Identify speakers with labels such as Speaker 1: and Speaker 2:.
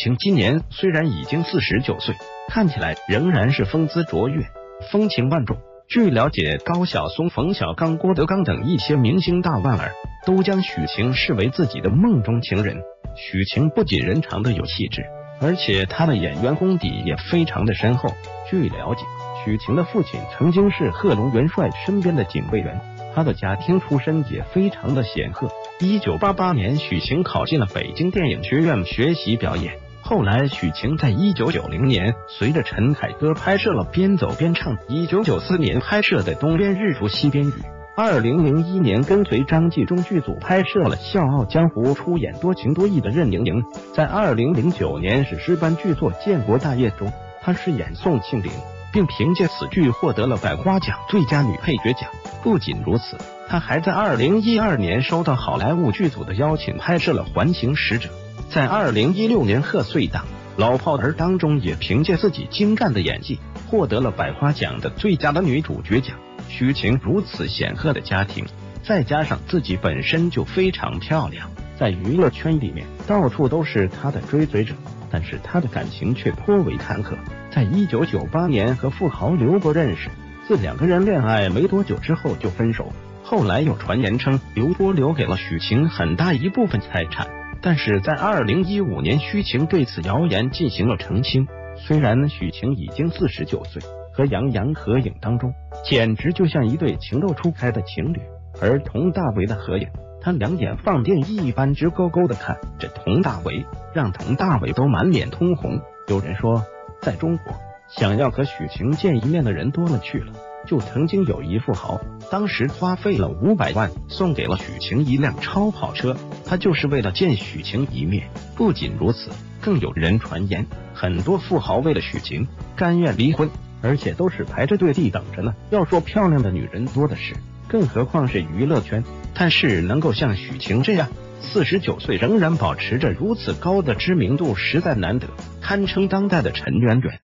Speaker 1: 晴今年虽然已经49岁，看起来仍然是风姿卓越，风情万种。据了解，高晓松、冯小刚、郭德纲等一些明星大腕儿都将许晴视为自己的梦中情人。许晴不仅人长得有气质，而且她的演员功底也非常的深厚。据了解，许晴的父亲曾经是贺龙元帅身边的警卫员，他的家庭出身也非常的显赫。1988年，许晴考进了北京电影学院学习表演。后来，许晴在1990年随着陈凯歌拍摄了《边走边唱》，1994年拍摄的《东边日出西边雨》，2001年跟随张纪中剧组拍摄了《笑傲江湖》，出演多情多义的任盈盈。在2009年史诗般剧作《建国大业》中，她饰演宋庆龄，并凭借此剧获得了百花奖最佳女配角奖。不仅如此，她还在2012年收到好莱坞剧组的邀请，拍摄了《环形使者》。在2016年贺岁档《老炮儿》当中，也凭借自己精湛的演技获得了百花奖的最佳的女主角奖。许晴如此显赫的家庭，再加上自己本身就非常漂亮，在娱乐圈里面到处都是她的追随者，但是她的感情却颇为坎坷。在1998年和富豪刘波认识，自两个人恋爱没多久之后就分手。后来有传言称刘波留给了许晴很大一部分财产，但是在2015年，许晴对此谣言进行了澄清。虽然许晴已经49岁，和杨洋合影当中简直就像一对情窦初开的情侣，而佟大为的合影，他两眼放电一般直勾勾的看着佟大为，让佟大为都满脸通红。有人说，在中国想要和许晴见一面的人多了去了，就曾经有一富豪，当时花费了500万送给了许晴一辆超跑车，他就是为了见许晴一面。不仅如此，更有人传言，很多富豪为了许晴甘愿离婚，而且都是排着队地等着呢。要说漂亮的女人多的是，更何况是娱乐圈。但是能够像许晴这样49岁仍然保持着如此高的知名度，实在难得，堪称当代的陈圆圆。